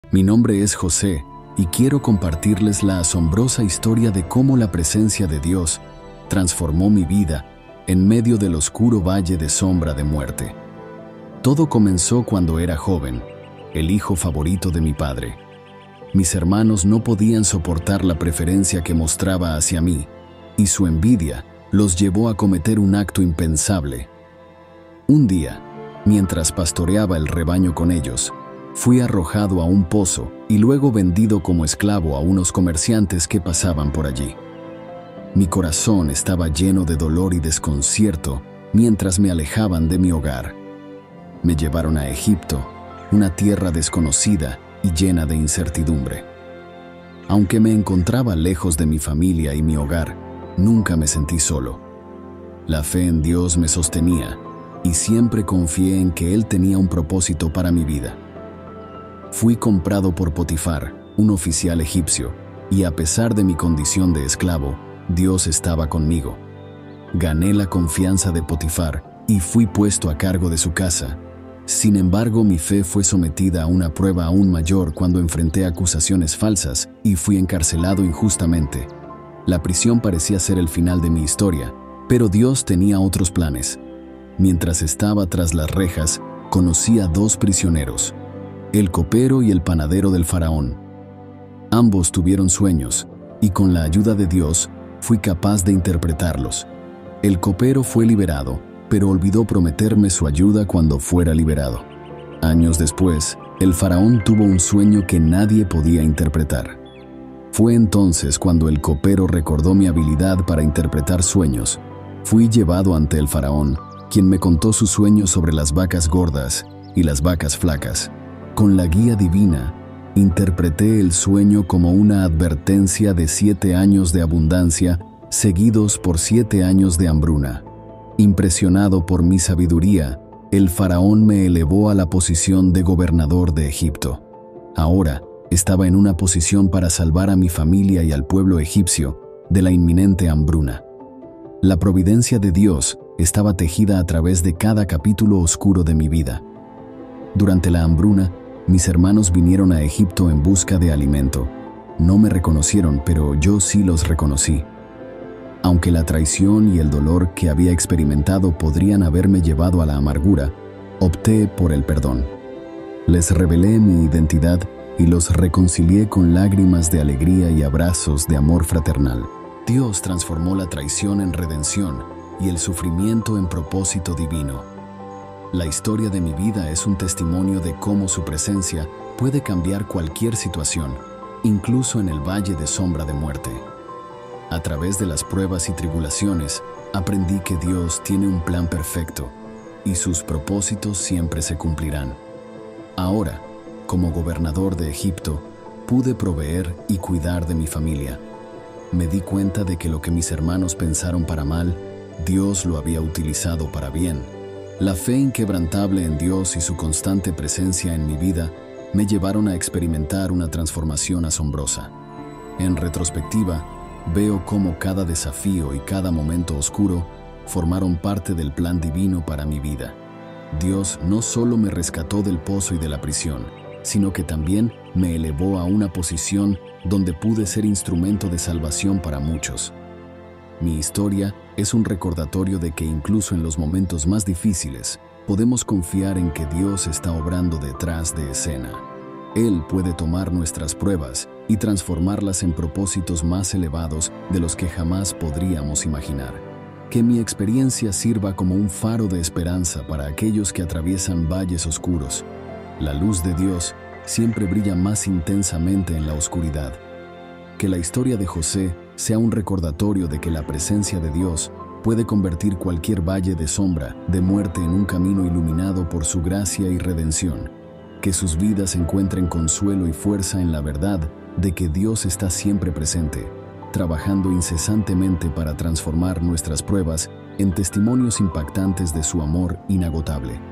Mi nombre es José y quiero compartirles la asombrosa historia de cómo la presencia de Dios transformó mi vida en medio del oscuro valle de sombra de muerte. Todo comenzó cuando era joven, el hijo favorito de mi padre. Mis hermanos no podían soportar la preferencia que mostraba hacia mí, y su envidia los llevó a cometer un acto impensable. Un día, mientras pastoreaba el rebaño con ellos, fui arrojado a un pozo y luego vendido como esclavo a unos comerciantes que pasaban por allí. Mi corazón estaba lleno de dolor y desconcierto mientras me alejaban de mi hogar. Me llevaron a Egipto, una tierra desconocida y llena de incertidumbre. Aunque me encontraba lejos de mi familia y mi hogar, nunca me sentí solo. La fe en Dios me sostenía y siempre confié en que Él tenía un propósito para mi vida. Fui comprado por Potifar, un oficial egipcio, y a pesar de mi condición de esclavo, Dios estaba conmigo. Gané la confianza de Potifar y fui puesto a cargo de su casa. Sin embargo, mi fe fue sometida a una prueba aún mayor cuando enfrenté acusaciones falsas y fui encarcelado injustamente. La prisión parecía ser el final de mi historia, pero Dios tenía otros planes. Mientras estaba tras las rejas, conocí a dos prisioneros, el copero y el panadero del faraón. Ambos tuvieron sueños, y con la ayuda de Dios, fui capaz de interpretarlos. El copero fue liberado, pero olvidó prometerme su ayuda cuando fuera liberado. Años después, el faraón tuvo un sueño que nadie podía interpretar. Fue entonces cuando el copero recordó mi habilidad para interpretar sueños. Fui llevado ante el faraón, quien me contó su sueño sobre las vacas gordas y las vacas flacas. Con la guía divina, interpreté el sueño como una advertencia de 7 años de abundancia, seguidos por 7 años de hambruna. Impresionado por mi sabiduría, el faraón me elevó a la posición de gobernador de Egipto. Ahora, estaba en una posición para salvar a mi familia y al pueblo egipcio de la inminente hambruna. La providencia de Dios estaba tejida a través de cada capítulo oscuro de mi vida. Durante la hambruna, mis hermanos vinieron a Egipto en busca de alimento. No me reconocieron, pero yo sí los reconocí. Aunque la traición y el dolor que había experimentado podrían haberme llevado a la amargura, opté por el perdón. Les revelé mi identidad y los reconcilié con lágrimas de alegría y abrazos de amor fraternal. Dios transformó la traición en redención y el sufrimiento en propósito divino. La historia de mi vida es un testimonio de cómo su presencia puede cambiar cualquier situación, incluso en el valle de sombra de muerte. A través de las pruebas y tribulaciones, aprendí que Dios tiene un plan perfecto y sus propósitos siempre se cumplirán. Ahora, como gobernador de Egipto, pude proveer y cuidar de mi familia. Me di cuenta de que lo que mis hermanos pensaron para mal, Dios lo había utilizado para bien. La fe inquebrantable en Dios y su constante presencia en mi vida me llevaron a experimentar una transformación asombrosa. En retrospectiva, veo cómo cada desafío y cada momento oscuro formaron parte del plan divino para mi vida. Dios no solo me rescató del pozo y de la prisión, sino que también me elevó a una posición donde pude ser instrumento de salvación para muchos. Mi historia es un recordatorio de que incluso en los momentos más difíciles, podemos confiar en que Dios está obrando detrás de escena. Él puede tomar nuestras pruebas y transformarlas en propósitos más elevados de los que jamás podríamos imaginar. Que mi experiencia sirva como un faro de esperanza para aquellos que atraviesan valles oscuros. La luz de Dios siempre brilla más intensamente en la oscuridad. Que la historia de José sea un recordatorio de que la presencia de Dios puede convertir cualquier valle de sombra, de muerte en un camino iluminado por su gracia y redención. Que sus vidas encuentren consuelo y fuerza en la verdad de que Dios está siempre presente, trabajando incesantemente para transformar nuestras pruebas en testimonios impactantes de su amor inagotable.